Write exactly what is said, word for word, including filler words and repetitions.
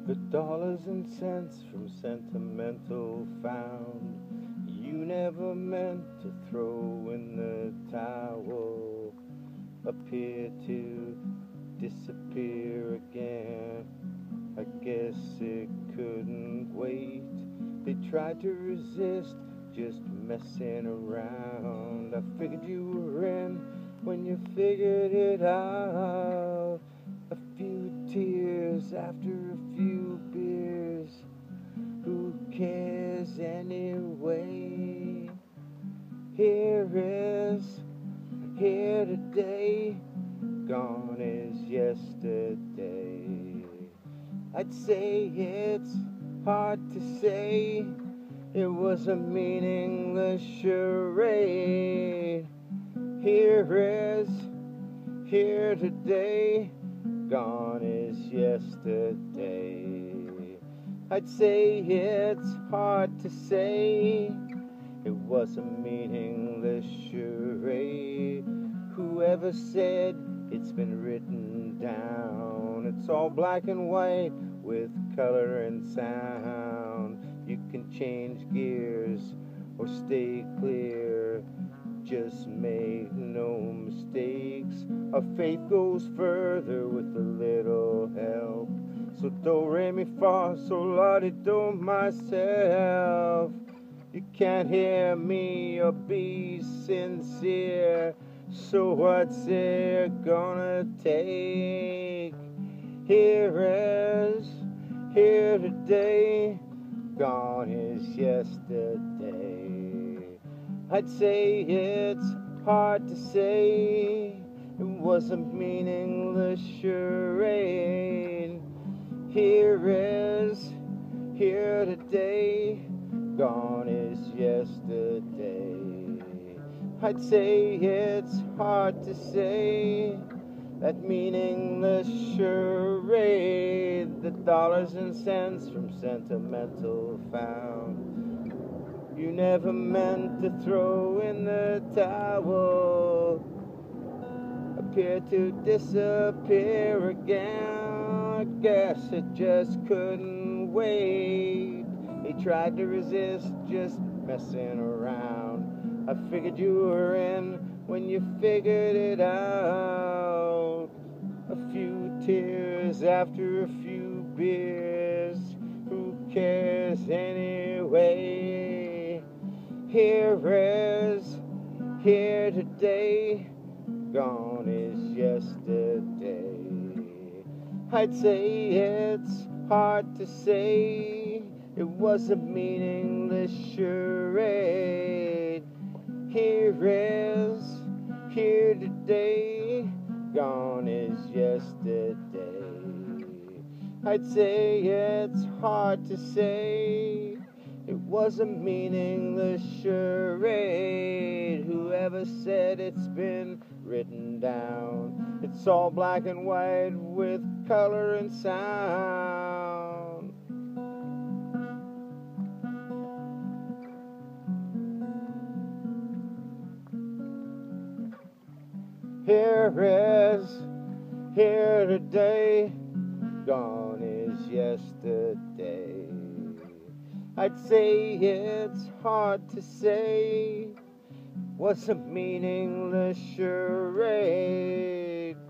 The dollars and cents from sentimental found you never meant to throw in the towel appear to disappear again. I guess it couldn't wait. They tried to resist, just messing around. I figured you were in when you figured it out. A few tears after a few beers. Who cares anyway? Here is, here today. Gone is yesterday. I'd say it's hard to say. It was a meaningless charade. Here is, here today. Gone is yesterday. I'd say it's hard to say. It was a meaningless charade. Whoever said it's been written down? It's all black and white with color and sound. You can change gears or stay clear. Just make no mistakes. Our faith goes further with a little help. So do re mi fa sol la ti do myself. You can't hear me or be sincere. So what's it gonna take? Here is, here today. Gone is yesterday. I'd say it's hard to say. It was a meaningless charade. Here is, here today. Gone is yesterday. I'd say it's hard to say. That meaningless charade. The dollars and cents from sentimental found you never meant to throw in the towel appear to disappear again. I guess it just couldn't wait. They tried to resist, just messing around. I figured you were in when you figured it out. A few tears after a few beers. Who cares anyway? Here is, here today. Gone is yesterday. I'd say it's hard to say. It was a meaningless charade. Here is, here today. Gone is yesterday. I'd say it's hard to say. It was a meaningless charade. Whoever said it's been written down? It's all black and white with color and sound. Here is, here today. Gone is yesterday. I'd say it's hard to say. What's a meaningless charade?